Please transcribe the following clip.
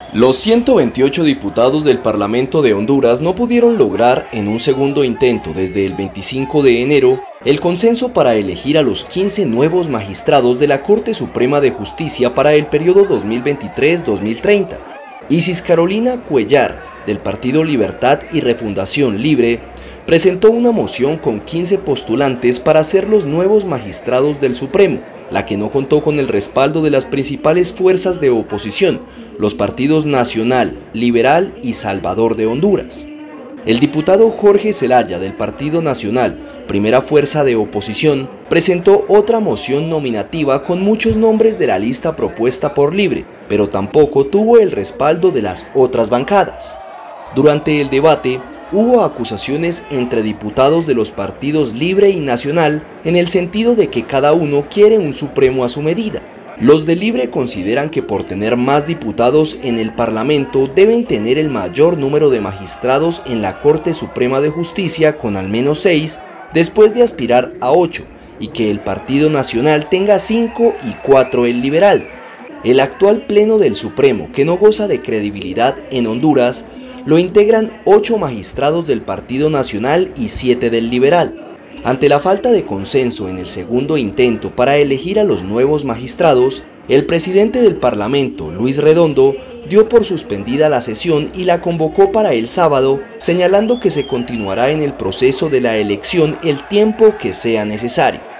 Los 128 diputados del Parlamento de Honduras no pudieron lograr en un segundo intento desde el 25 de enero el consenso para elegir a los 15 nuevos magistrados de la Corte Suprema de Justicia para el periodo 2023-2030. Isis Carolina Cuellar, del Partido Libertad y Refundación Libre, presentó una moción con 15 postulantes para ser los nuevos magistrados del Supremo, la que no contó con el respaldo de las principales fuerzas de oposición, los partidos Nacional, Liberal y Salvador de Honduras. El diputado Jorge Zelaya del Partido Nacional, primera fuerza de oposición, presentó otra moción nominativa con muchos nombres de la lista propuesta por Libre, pero tampoco tuvo el respaldo de las otras bancadas. Durante el debate, hubo acusaciones entre diputados de los partidos Libre y Nacional en el sentido de que cada uno quiere un supremo a su medida. Los de Libre consideran que por tener más diputados en el Parlamento deben tener el mayor número de magistrados en la Corte Suprema de Justicia con al menos 6, después de aspirar a 8, y que el Partido Nacional tenga 5 y 4 el Liberal. El actual Pleno del Supremo, que no goza de credibilidad en Honduras, lo integran 8 magistrados del Partido Nacional y 7 del Liberal. Ante la falta de consenso en el segundo intento para elegir a los nuevos magistrados, el presidente del Parlamento, Luis Redondo, dio por suspendida la sesión y la convocó para el sábado, señalando que se continuará en el proceso de la elección el tiempo que sea necesario.